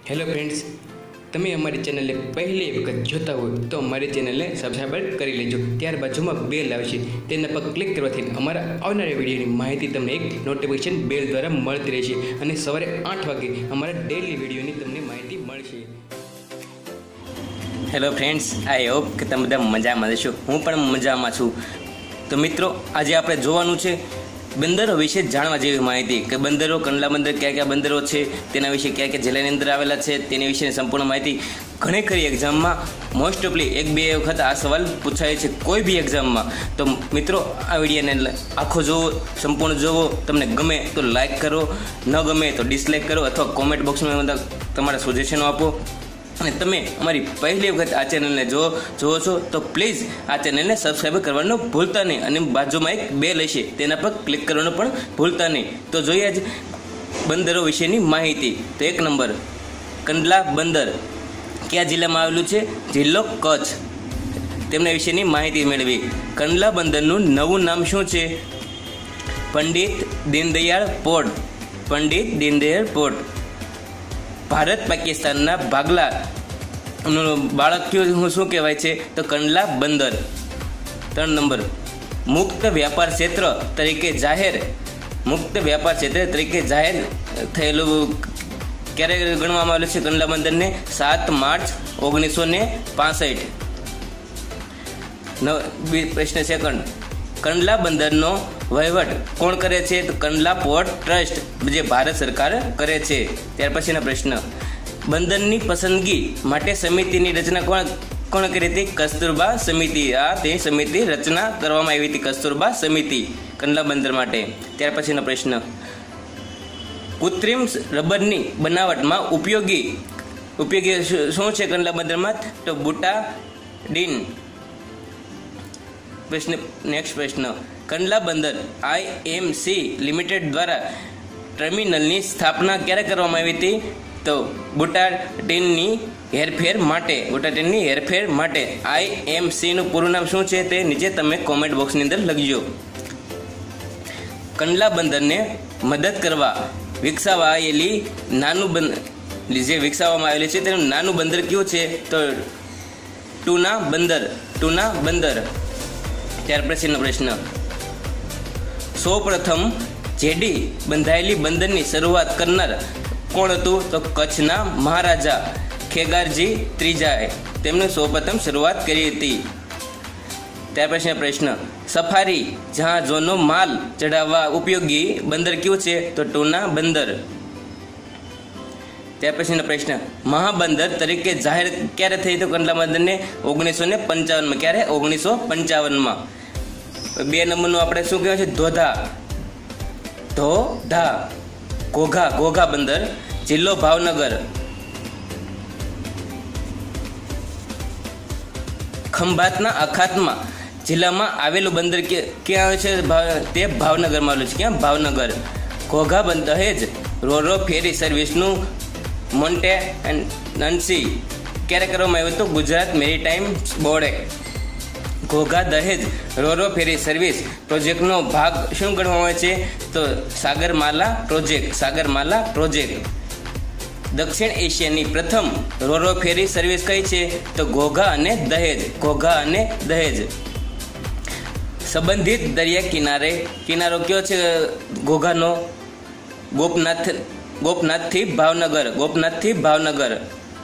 Hello friends, તમે અમારી ચેનલને પહેલી વખત જોતા હોય તો અમારી ચેનલને સબસ્ક્રાઈબ કરી લેજો. ત્યાર બાજુમાં બેલ આવશે, તેના પર ક્લિક કરવાથી અમારા આવનારા વિડીયોની માહિતી તમને એક નોટિફિકેશન બેલ દ્વારા મળતી રહેશે અને સવારે 8 વાગે અમારા ડેઇલી વિડીયોની તમને માહિતી મળશે. હેલો ફ્રેન્ડ્સ, આઈ હોપ કે તમે બધા મજામાં હશો. હું પણ મજામાં છું. તો મિત્રો, આજે આપણે જોવાનું છે બંદરો વિશે જાણવા જેવી માહિતી કે બંદરો, કંડલા બંદર, કયા કયા બંદરો છે, તેના વિશે કયા કયા જિલ્લાની અંદર આવેલા છે, તેની વિશેની સંપૂર્ણ માહિતી. ઘણી ખરી એક્ઝામમાં મોસ્ટ ઓફલી 1-2 વખત આ સવાલ પૂછાય છે કોઈ બી એક્ઝામમાં. તો મિત્રો, આ વિડીયોને આખો જોવો, સંપૂર્ણ જોવો. તમને ગમે તો લાઇક કરો, ન ગમે તો ડિસલાઇક કરો અથવા કોમેન્ટ બોક્સમાં તમારા સજેશનો આપો. અને તમે અમારી પહેલી વખત આ ચેનલને જોવો છો તો પ્લીઝ આ ચેનલને સબસ્ક્રાઈબ કરવાનું ભૂલતા નહીં અને બાજુમાં એક બેલ હશે તેના પર ક્લિક કરવાનું પણ ભૂલતા નહીં. તો જોઈએ જ બંદરો વિશેની માહિતી. તો 1 નંબર, કંડલા બંદર કયા જિલ્લામાં આવેલું છે? જિલ્લો કચ્છ. તેમના વિશેની માહિતી મેળવી. કંડલા બંદરનું નવું નામ શું છે? પંડિત દીનદયાળ પોર્ટ. પંડિત દીનદયાળ પોર્ટ. ભારત પાકિસ્તાનના ભાગલા બાળક શું કહેવાય છે? તો કંડલા બંદર. 3 નંબર, મુક્ત વ્યાપાર ક્ષેત્ર તરીકે જાહેર. મુક્ત વ્યાપાર ક્ષેત્ર તરીકે જાહેર થયેલું ક્યારે ગણવામાં આવેલું છે કંડલા બંદરને? 7 માર્ચ 1965. પ્રશ્ન સેકન્ડ, કંડલા બંદરનો વહીવટ કોણ કરે છે? તો કંડલા પોર્ટ ટ્રસ્ટ, જે ભારત સરકાર કરે છે. ત્યાર પછીનો પ્રશ્ન, બંદરની પસંદગી માટે સમિતિની રચના કોણ કરી હતી? કસ્તુરબા સમિતિ. તે સમિતિ રચના કરવામાં આવી હતી, કસ્તુરબા સમિતિ, કંડલા બંદર માટે. ત્યાર પછીનો પ્રશ્ન, કૃત્રિમ રબરની બનાવટમાં ઉપયોગી શું છે કંડલા બંદરમાં? તો બુટાડીન. નેક્સ્ટ પ્રશ્ન, કંડલા બંદર IMC લિમિટેડ દ્વારા ટર્મિનલની સ્થાપના ક્યારે કરવામાં આવી હતી? તો બુટાટીનની હેરફેર માટે. બુટાટીનની હેરફેર માટે IMC નું પૂરું નામ શું છે તે નીચે તમે કોમેન્ટ બોક્સની અંદર લખજો. કંડલા બંદરને મદદ કરવા વિકસાવાયેલી વિકસાવવામાં આવેલી છે તેનું નાનું બંદર કયું છે? તો ટૂના બંદર. ટૂના બંદર. ત્યાર પછીનો પ્રશ્ન, સૌ પ્રથમ જેડી બંધાયેલી બંદરની શરૂઆત કરનાર કોણ હતું? તો કચ્છના મહારાજા ખેગારજી ત્રીજાએ તેમણે સૌપ્રથમ શરૂઆત કરી હતી. ત્યાર પછીનો પ્રશ્ન, સફારી જહાજોનો માલ ચઢાવવા ઉપયોગી બંદર કયું છે? તો ટૂના બંદર. ત્યાર પછીનો પ્રશ્ન, મહાબંદર તરીકે જાહેર ક્યારે થઈ તો કંડલા બંદરને? 1955. ક્યારે? 1955. 2 નંબરનું આપણે શું કહેવાય છે? ધોધા. ઘોઘા બંદર. જિલ્લો ભાવનગર. ખંભાતના અખાતમાં જિલ્લામાં આવેલું બંદર ક્યાં આવે છે? તે ભાવનગરમાં આવેલું છે. ક્યાં? ભાવનગર. ઘોઘા બંદર દહેજ રોરો ફેરી સર્વિસનું મેન્ટેનન્સી ક્યારે કરવામાં આવ્યું હતું? ગુજરાત મેરીટાઈમ બોર્ડે. ઘોઘા દહેજ રોરો ફેરી સર્વિસ પ્રોજેક્ટનો ભાગ શું ગણવામાં આવે છે? તો સાગરમાલા પ્રોજેક્ટ. સાગરમાલા પ્રોજેક્ટ. દક્ષિણ એશિયાની પ્રથમ રોરો ફેરી સર્વિસ કઈ છે? તો ઘોઘા અને દહેજ. ઘોઘા અને દહેજ. સંબંધિત દરિયા કિનારો કયો છે ઘોઘાનો? ગોપનાથથી ભાવનગર. ગોપનાથથી ભાવનગર.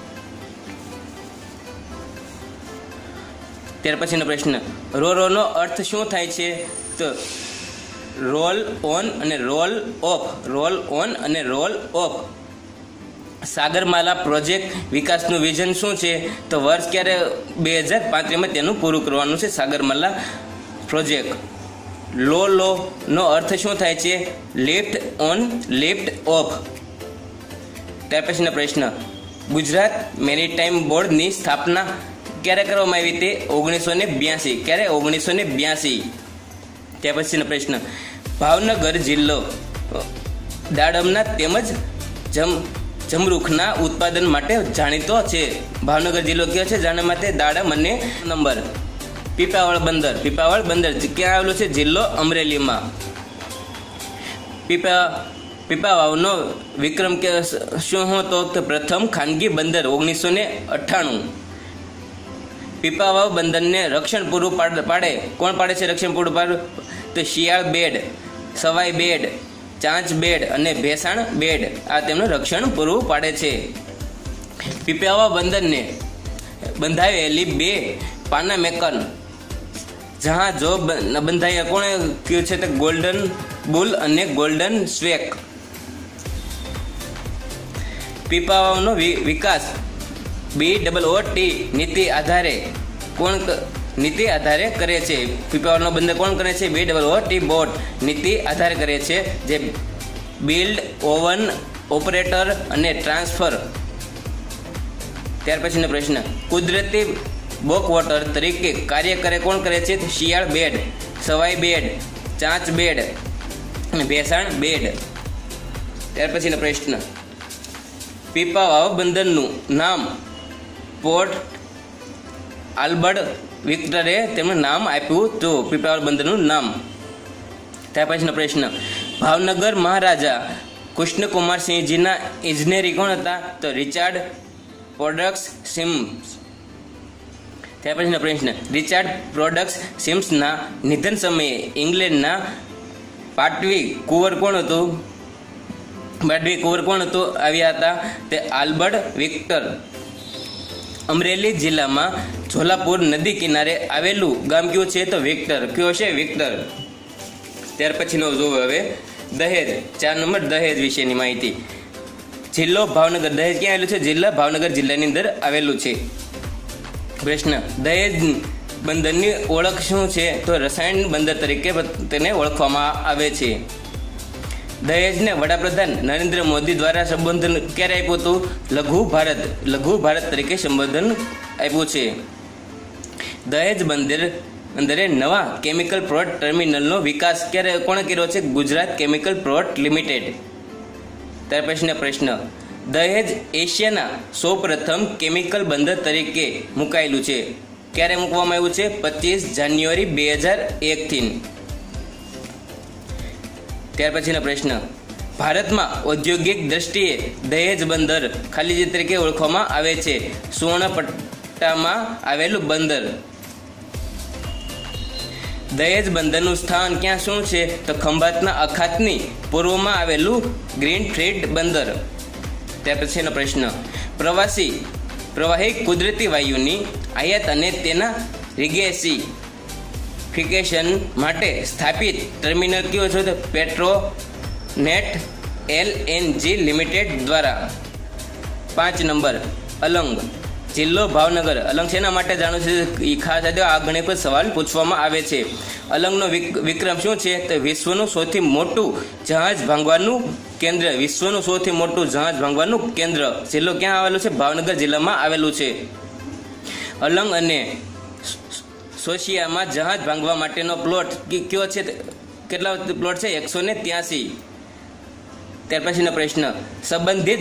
ત્યાર પછીનો પ્રશ્ન, રોરોનો અર્થ શું થાય છે? તો રોલ ઓન અને રોલ ઓફ. રોલ ઓન અને રોલ ઓફ. સાગરમાલા પ્રોજેક્ટ વિકાસનું વિઝન શું છે? તો વર્ષ ક્યારે? 2035 તેનું પૂરું કરવાનું છે સાગરમાલા પ્રોજેક્ટ. લો નો અર્થ શું થાય છે? Lift on, lift off. ત્યાર પછીનો પ્રશ્ન, ગુજરાત મેરીટાઈમ બોર્ડની સ્થાપના ક્યારે કરવામાં આવી તે? 1982. ક્યારે? 1982. ત્યાર પછીનો પ્રશ્ન, ભાવનગર જિલ્લો દાડમના તેમજ જમરૂખના ઉત્પાદન માટે જાણીતો છે. ભાવનગર જિલ્લો કયો છે જાણવા માટે? દાડમ અને નંબર. પીપાવાવ બંદર. પીપાવાવ બંદર ક્યાં આવેલું છે? જિલ્લો અમરેલીમાં. પીપાવાવનો વિક્રમ કે શું હતો કે પ્રથમ ખાનગી બંદર 1998. પીપાવાવ બંદરને રક્ષણ પૂરું પાડે કોણ પાડે છે? રક્ષણ પૂરું પાડે તો શિયાળ બેડ, સવાઈ બેડ, ચાંચ બેડ અને ભેસાણ બેડ આ તેમનું રક્ષણ પૂરું પાડે છે. પીપાવાવ બંદરને બંધાવેલી 2 પાનામેકન જહાજો બંધાયા કોણે કયું છે? તો ગોલ્ડન બુલ અને ગોલ્ડન સ્વેક. પીપાવાવનો વિકાસ BOOT નીતિ આધારે કરે છે. પીપાવાવનો બંદર કોણ કરે છે? BOOT નીતિ આધારે કરે છે, જે બિલ્ડ, ઓવન, ઓપરેટર અને ટ્રાન્સફર. ત્યાર પછીનો પ્રશ્ન, કુદરતી બોકવોટર તરીકે કાર્ય કરે કોણ કરે છે? શિયાળ બેડ, સવાઈ બેડ, ચાંચ બેડ અને ભેસાણ બેડ. ત્યાર પછીનો પ્રશ્ન, પીપાવાવ બંદરનું નામ પોર્ટ આલ્બર્ટ વિક્ટરે તેમનું નામ આપ્યું તો પીપાવાવ બંદરનું નામ. ત્યાર પછીનો પ્રશ્ન, ભાવનગર મહારાજા કૃષ્ણકુમાર સિંહજીના ઇજનેરી કોણ હતા? તો રિચાર્ડ પ્રોડક્સ સિમ્સ. ત્યાર પછીનો પ્રશ્ન, રિચાર્ડ પ્રોડક્સ સિમ્સના નિધન સમયે ઇંગ્લેન્ડના પાટવી કુંવર કોણ હતું આવ્યા હતા? તે આલ્બર્ટ વિક્ટર. અમરેલી જિલ્લામાં ઝોલાપુર નદી કિનારે આવેલું ગામ કયું છે? તો વિક્ટર. કયો છે? વિક્ટર. ત્યાર પછીનો જોવો હવે દહેજ. 4 નંબર દહેજ વિશેની માહિતી. જિલ્લો ભાવનગર. દહેજ ક્યાં આવેલું છે? જિલ્લા ભાવનગર જિલ્લાની અંદર આવેલું છે. પ્રશ્ન, દહેજ બંદરની ઓળખ શું છે? તો રસાયણ બંદર તરીકે તેને ઓળખવામાં આવે છે. દહેજને વડાપ્રધાન નરેન્દ્ર મોદી દ્વારા સંબોધન ક્યારે આપ્યું હતું? લઘુ ભારત તરીકે સંબોધન આપ્યું છે. દહેજ બંદરે નવા કેમિકલ પ્રોડક્ટ ટર્મિનલનો વિકાસ કોણે કર્યો છે? Gujarat chemical product limited. ત્યાર પછીનો પ્રશ્ન, દહેજ એશિયાના સૌપ્રથમ કેમિકલ બંદર તરીકે મુકાયેલું છે. ક્યારે મૂકવામાં આવ્યું છે? 25 જાન્યુઆરી 2001 થી. ત્યાર પછીનો પ્રશ્ન, ભારતમાં ઔદ્યોગિક દ્રષ્ટિએ દહેજ બંદર ખાલી તરીકે ઓળખવામાં આવે છે. સુવર્ણપટ્ટામાં આવેલું બંદર. દહેજ બંદરનું સ્થાન ક્યાં શું છે? તો ખંભાતના અખાતની પૂર્વમાં આવેલું ગ્રીનફિલ્ડ બંદર. ત્યાર પછીનો પ્રશ્ન, પ્રવાહી કુદરતી વાયુની આયાત અને તેના રિગેસિફિકેશન માટે સ્થાપિત ટર્મિનલ કયો છે? તો પેટ્રોનેટ LNG લિમિટેડ દ્વારા. 5 નંબર અલંગ. જિલ્લો ભાવનગર. અલંગ શેના માટે જાણવું છે? એ ખાસ આ ઘણી કોઈ સવાલ પૂછવામાં આવે છે. અલંગનો વિક્રમ શું છે? તો વિશ્વનું સૌથી મોટું જહાજ ભાંગવાનું કેન્દ્ર. વિશ્વનું સૌથી મોટું જહાજ ભાંગવાનું કેન્દ્ર. જિલ્લો ક્યાં આવેલું છે? ભાવનગર જિલ્લામાં આવેલું છે. અલંગ અને સોશિયામાં જહાજ ભાંગવા માટેનો પ્લોટ કયો છે? કેટલા પ્લોટ છે? 183. ત્યાર પછીનો પ્રશ્ન, સંબંધિત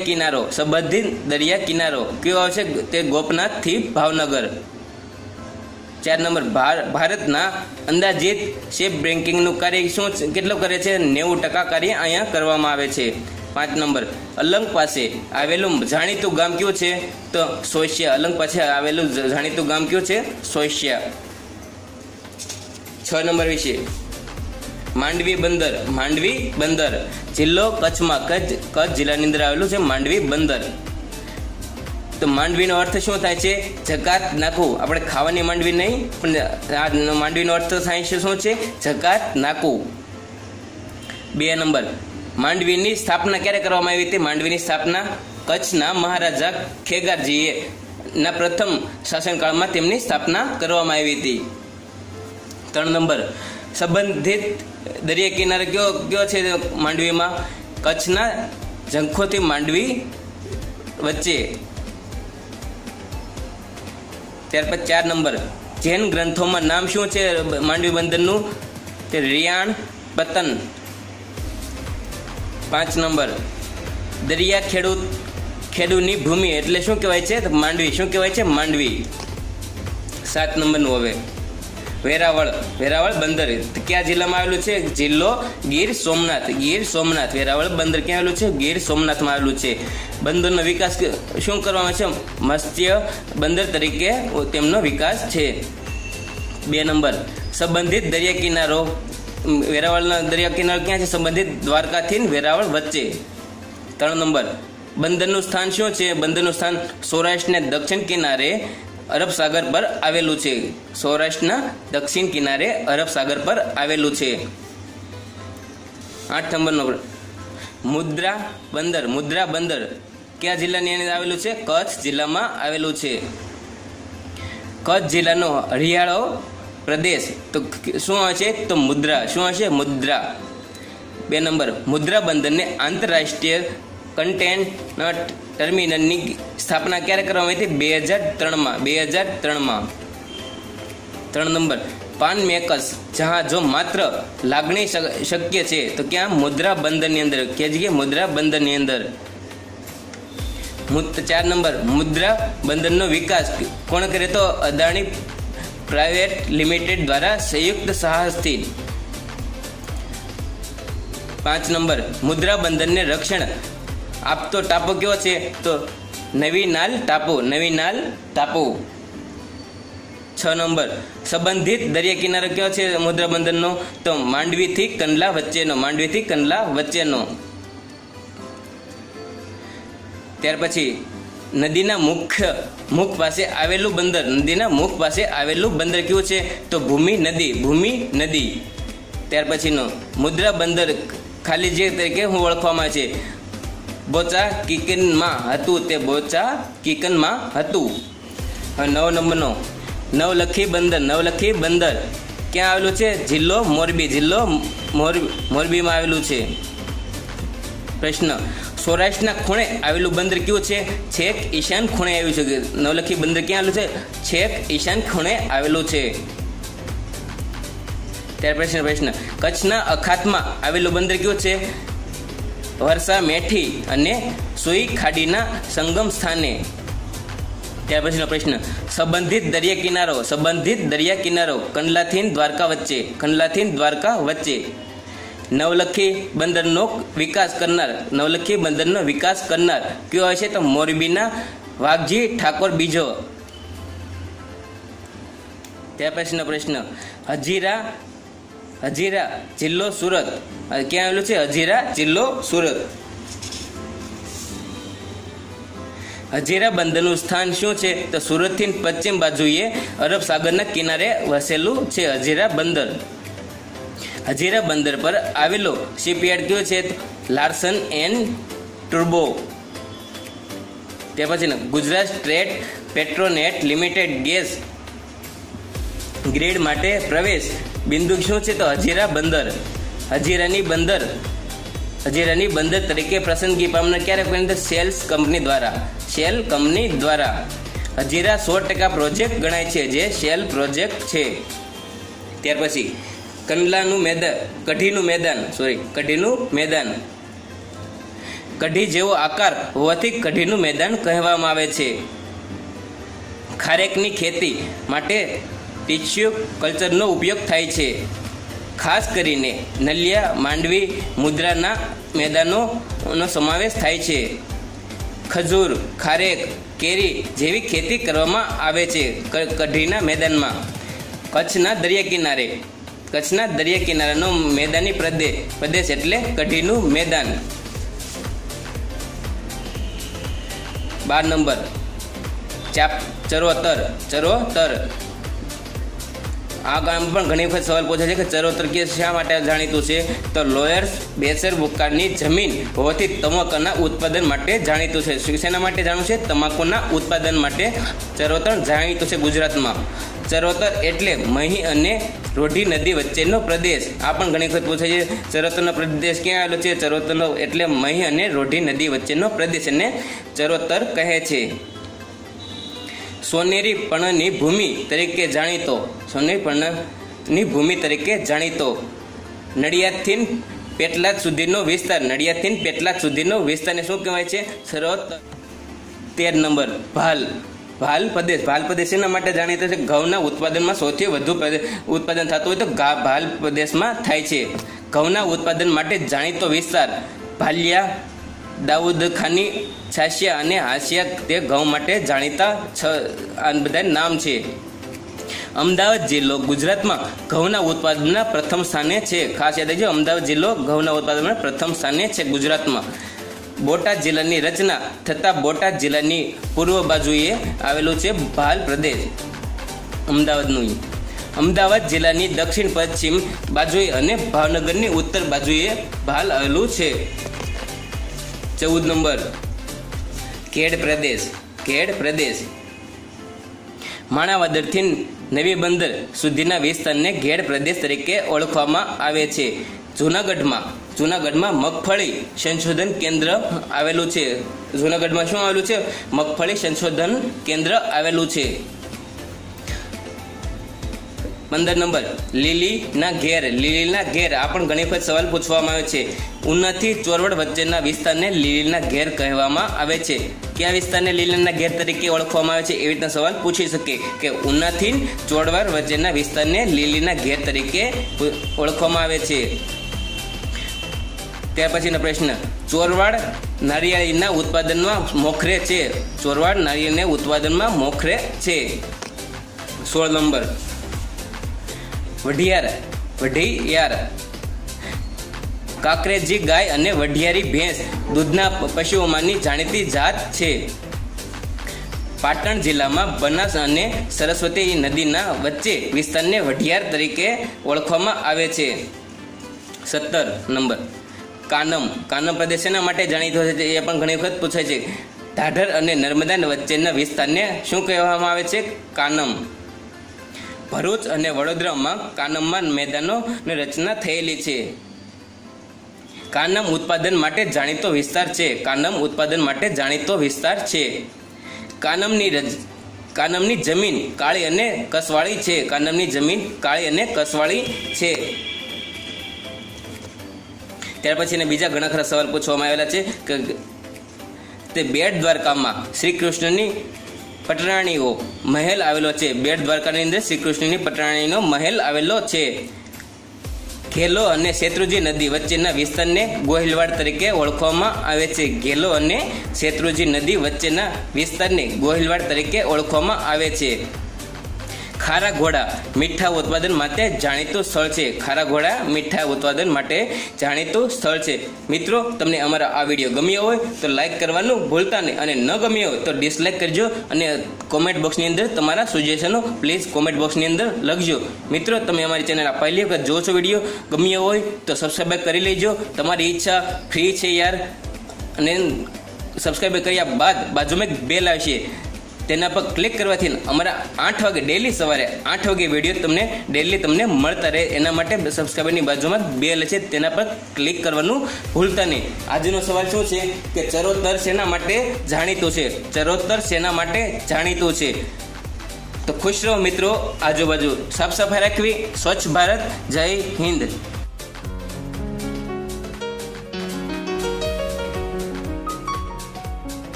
દરિયા કિનારો કયો આવશે? તે ગોપનાથ થી ભાવનગર. 4 નંબર ભારતના અંદાજિત શિપ બ્રેકિંગનું કાર્ય શું કેટલું કરે છે? 90% કાર્ય અહીંયા કરવામાં આવે છે. 5 નંબર અલંગ પાસે આવેલું જાણીતું ગામ કયું છે? તો સોશિયા. અલંગ પાસે આવેલું જાણીતું ગામ કયું છે? સોશિયા. 6 નંબર વિશે માંડવી બંદર. જિલ્લો કચ્છમાં કચ્છ જિલ્લાની અંદર આવેલું છે માંડવી બંદર. તો માંડવીનો અર્થ શું થાય છે? જકાત નાકું. આપણે ખાવાની માંડવી નહીં, પણ આ માંડવીનો અર્થ થાય છે શું છે? જકાત નાકું. 2 નંબર માંડવીની સ્થાપના ક્યારે કરવામાં આવી હતી? માંડવીની સ્થાપના કચ્છના મહારાજા ખેગારજીએ ના પ્રથમ શાસનકાળમાં તેમની સ્થાપના કરવામાં આવી હતી. 3 નંબર સંબંધિત દરિયા કિનારે કયો છે માંડવીમાં? કચ્છના ઝંખોથી માંડવી વચ્ચે. ત્યાર પછી 4 નંબર જૈન ગ્રંથોમાં નામ શું છે માંડવી બંદરનું? તે રિયાણ પતન. 5 નંબર દરિયા ખેડૂની ભૂમિ એટલે શું કહેવાય છે? માંડવી. શું કહેવાય છે? માંડવી. 7 નંબરનું હવે વેરાવળ, વેરાવળ બંદર કયા જિલ્લામાં આવેલું છે? જિલ્લો ગીર સોમનાથ, ગીર સોમનાથ. વેરાવળ બંદર ક્યાં આવેલું છે? ગીર સોમનાથમાં આવેલું છે. બંદરનો વિકાસ શું કરવામાં છે? મત્સ્ય બંદર તરીકે તેમનો વિકાસ છે. 2 નંબર, સંબંધિત દરિયા કિનારો. વેરાવળના દરિયા કિનારો ક્યાં છે? સંબંધિત દ્વારકાથી વેરાવળ વચ્ચે. 3 નંબર, બંદરનું સ્થાન શું છે? બંદરનું સ્થાન સૌરાષ્ટ્રને દક્ષિણ કિનારે અરબ સાગર પર આવેલું છે. સૌરાષ્ટ્રના દક્ષિણ કિનારે અરબ સાગર પર આવેલું છે. 8 નંબરનો, મુદ્રા બંદર. મુદ્રા બંદર કયા જિલ્લાની અંદર આવેલું છે? કચ્છ જિલ્લામાં આવેલું છે. કચ્છ જિલ્લાનો હરિયાળો પ્રદેશ તો શું હશે? તો મુદ્રા. શું હશે? મુદ્રા. 2 નંબર, મુદ્રા બંદરને આંતરરાષ્ટ્રીય કન્ટેનર ટર્મિનલની સ્થાપના ક્યારે કરવામાં આવી હતી? 2003માં. 2003માં. 3 નંબર, પાન મેકર્સ જહાજો માત્ર લાગણી શક્ય છે તો ક્યાં? મુદ્રા બંદરની અંદર. ક્યાં જગ્યાએ? મુદ્રા બંદરની અંદર. 4 નંબર, મુદ્રા બંદરનો વિકાસ કોણ કરે? તો અદાણી પ્રાઇવેટ લિમિટેડ દ્વારા સંયુક્ત સાહસથી. 5 નંબર, મુદ્રા બંદરને રક્ષણ આપતો ટાપુ કયો છે? તો નવીનાલ ટાપુ. નવીનાલ ટાપુ. 6 નંબર, સંબંધિત દરિયા કિનારો કયો છે મુદ્રા બંદરનો? તો માંડવીથી કંડલા વચ્ચેનો. માંડવીથી કંડલા વચ્ચેનો. ત્યાર પછી નદીના મુખ પાસે આવેલું બંદર. નદીના મુખ પાસે આવેલું બંદર કયું છે? તો ભૂમિ નદી. ભૂમિ નદી. ત્યાર પછીનો મુદ્રા બંદર ખાલી જે તરીકે હું ઓળખવામાં છે? બોચા કિકનમાં હતું. તે બોચા કિકનમાં હતું. 9 નંબરનો, નવલખી બંદર. નવલખી બંદર ક્યાં આવેલું છે? જિલ્લો મોરબી. જિલ્લો મોરબીમાં આવેલું છે. પ્રશ્ન, સૌરાષ્ટ્રના ખૂણે આવેલું બંદર કયું છે? છેક ઈશાન ખૂણે આવ્યું છે. નવલખી બંદર ક્યાં આવેલું છે? છેક ઈશાન ખૂણે આવેલું છે. ત્યાર પ્રશ્ન, કચ્છના અખાતમાં આવેલું બંદર કયું છે? વર્ષા મેઠી અને સુઈ ખાડીના સંગમ સ્થાને. ત્યાર પછીનો પ્રશ્ન, સંબંધિત દરિયા કિનારો. સંબંધિત દરિયા કિનારો કંડલાથી દ્વારકા વચ્ચે. કંડલાથી દ્વારકા વચ્ચે. નવલખી બંદરનો વિકાસ કરનાર. નવલખી બંદરનો વિકાસ કરનાર કયો હશે? તો મોરબીના વાઘજી ઠાકોર બીજો. ત્યાર પછીનો પ્રશ્ન, હજીરા જિલ્લો સુરત ક્યાં આવેલું છે? હજીરા જિલ્લો સુરત. હજીરા બંદરનું સ્થાન શું છે? તો સુરતથી પશ્ચિમ બાજુએ અરબ સાગરના કિનારે વસેલું છે હજીરા બંદર. હજીરા બંદર પર આવેલો શિપયાર્ડ કયો છે? લાર્સન એન્ડ ટુર્બો. ત્યાર પછી Gujarat state Petronet limited gas grid માટે પ્રવેશ બિંદુ શું છે? તો હજીરા બંદર. હજીરાની બંદર તરીકે પસંદગી પામનાર ક્યારે કરીને? સેલ્સ કંપની દ્વારા. શેલ કંપની દ્વારા. હજીરા 100% પ્રોજેક્ટ ગણાય છે, જે શેલ પ્રોજેક્ટ છે. ત્યાર પછી કંડલાનું મેદાન. કઢીનું મેદાન. કઢી જેવો આકાર હોવાથી કઢીનું મેદાન કહેવામાં આવે છે. ખારેકની ખેતી માટે ટિશ્યુ કલ્ચરનો ઉપયોગ થાય છે. ખાસ કરીને નલિયા, માંડવી, મુદ્રાના મેદાનોનો સમાવેશ થાય છે. ખજૂર, ખારેક, કેરી જેવી ખેતી કરવામાં આવે છે કઢીના મેદાનમાં. કચ્છના દરિયા કિનારાનો મેદાની પ્રદેશ એટલે કઢીનું મેદાન. 12 નંબર, ચરોતર. આ ગામ પણ ઘણી વખત સવાલ પૂછે છે કે ચરોતર કે શા માટે જાણીતું છે? તો લોયર્સ બેસર ભૂકાળની જમીન હોવાથી તમાકુના ઉત્પાદન માટે જાણીતું છે. શેના માટે જાણવું છે? તમાકુના ઉત્પાદન માટે ચરોતર જાણીતું છે ગુજરાતમાં. ચરોતર એટલે મહી અને રોઢી નદી વચ્ચેનો પ્રદેશ. આ પણ ઘણી વખત પૂછે છે ચરોતરનો પ્રદેશ ક્યાં આવેલો છે? ચરોતરનો એટલે મહી અને રોઢી નદી વચ્ચેનો પ્રદેશ અને ચરોતર કહે છે. સોનેરી પર્ણની ભૂમિ તરીકે જાણીતો. નડિયાદથી પેટલાદ સુધીનો વિસ્તાર. નડિયાદથી પેટલાદ સુધીનો વિસ્તારને શું કહેવાય છે? ચરોતર. 13 નંબર, ભાલ. ભાલ પ્રદેશ એના માટે જાણીતો છે ઘઉંના ઉત્પાદનમાં સૌથી વધુ ઉત્પાદન થતું હોય તો ભાલ પ્રદેશમાં થાય છે. ઘઉંના ઉત્પાદન માટે જાણીતો વિસ્તાર ભાલિયા, દાઉદખાની, છાશિયા અને હાશિયા તે ઘઉં માટે જાણીતા આ બધા નામ છે. અમદાવાદ જિલ્લો ગુજરાતમાં ઘઉંના ઉત્પાદનના પ્રથમ સ્થાને છે. ખાસ યાદ રાખજો, અમદાવાદ જિલ્લો ઘઉંના ઉત્પાદનમાં પ્રથમ સ્થાને છે ગુજરાતમાં. બોટાદ જિલ્લાની રચના થતાં બોટાદ જિલ્લાની પૂર્વ બાજુએ આવેલું છે ભાલ પ્રદેશ અમદાવાદનું. અમદાવાદ જિલ્લાની દક્ષિણ પશ્ચિમ બાજુએ અને ભાવનગરની ઉત્તર બાજુએ ભાલ આવેલું છે. 14 નંબર ખેડ પ્રદેશ માણાવદરથી નવી બંદર સુધીના વિસ્તારને ખેડ પ્રદેશ તરીકે ઓળખવામાં આવે છે. જૂનાગઢમાં મગફળી સંશોધન કેન્દ્ર આવેલું છે. જૂનાગઢમાં શું આવેલું છે? મગફળી સંશોધન કેન્દ્ર આવેલું છે. 15 નંબર લીલીના ઘેર આ પણ ઘણી વખત સવાલ પૂછવામાં આવે છે. ઉનાથી ચોરવડ વચ્ચેના વિસ્તારને લીલીના ઘેર કહેવામાં આવે છે. કયા વિસ્તારને લીલીના ઘેર તરીકે ઓળખવામાં આવે છે? એવી રીતના સવાલ પૂછી શકે કે ઉનાથી ચોરવડ વચ્ચેના વિસ્તારને લીલીના ઘેર તરીકે ઓળખવામાં આવે છે. ત્યાર પછીનો પ્રશ્ન, ચોરવાડ નારિયેળીના ઉત્પાદનમાં મોખરે છે. ચોરવાડ નારિયેળીના ઉત્પાદનમાં મોખરે છે. 16 નંબર વઢિયાર કાંકરેજી ગાય અને વઢિયારી ભેંસ દૂધના પશુઓમાંની જાણીતી જાત છે. પાટણ જિલ્લામાં બનાસ અને સરસ્વતી નદીના વચ્ચે વિસ્તારને વઢિયાર તરીકે ઓળખવામાં આવે છે. 17 નંબર કાનમ પ્રદેશ એના માટે જાણીતો છે? એ પણ ઘણી વખત પૂછાય છે. ઢાઢર અને નર્મદા વચ્ચેના વિસ્તારને શું કહેવામાં આવે છે? કાનમ. ભરૂચ અને વડોદરામાં કાનમમાં મેદાનોની રચના થયેલી છે. કાનમ ઉત્પાદન માટે જાણીતો વિસ્તાર છે. કાનમની જમીન કાળી અને કસવાળી છે. ત્યાર પછી બીજા ઘણા ખરા સવાલ પૂછવામાં આવેલા છે કે તે બેટ દ્વારકામાં શ્રી કૃષ્ણની પટરાણીઓ મહેલ આવેલો છે. બેટ દ્વારકાની અંદર શ્રી કૃષ્ણની પટરાણીનો મહેલ આવેલો છે. ઘેલો અને શેત્રુંજી નદી વચ્ચેના વિસ્તારને ગોહિલવાડ તરીકે ઓળખવામાં આવે છે. ઘેલો અને શેત્રુંજી નદી વચ્ચેના વિસ્તારને ગોહિલવાડ તરીકે ઓળખવામાં આવે છે. ખારાઘોડા મીઠા ઉત્પાદન માટે જાણીતું સ્થળ છે. મિત્રો, તમને અમારા આ વિડીયો ગમ્યો હોય તો લાઈક કરવાનું ભૂલતા નહીં, અને ન ગમ્યો હોય તો ડિસલાઈક કરજો, અને કોમેન્ટ બોક્સની અંદર તમારા સજેશનો પ્લીઝ કોમેન્ટ બોક્સની અંદર લખજો. મિત્રો, તમે અમારી ચેનલ પહેલી વખત જો છો, વિડીયો ગમ્યો હોય તો સબસ્ક્રાઈબ કરી લેજો. તમારી ઈચ્છા ફ્રી છે યાર. અને સબસ્ક્રાઈબ કર્યા બાદ બાજુમાં એક બેલ આવશે, તેના પર ક્લિક કરવાથી અમારા 8 વાગે ડેલી સવારે 8 વાગે વિડીયો તમને મળતા રહે. એના માટે સબસ્ક્રાઈબરની બાજુમાં બેલ છે, તેના પર ક્લિક કરવાનું ભૂલતા નહીં. આજનો સવાલ શું છે કે ચરોતર શેના માટે જાણીતું છે? તો ખુશ રહો મિત્રો. આજુબાજુ સાફ સફાઈ રાખવી. સ્વચ્છ ભારત. જય હિન્દ.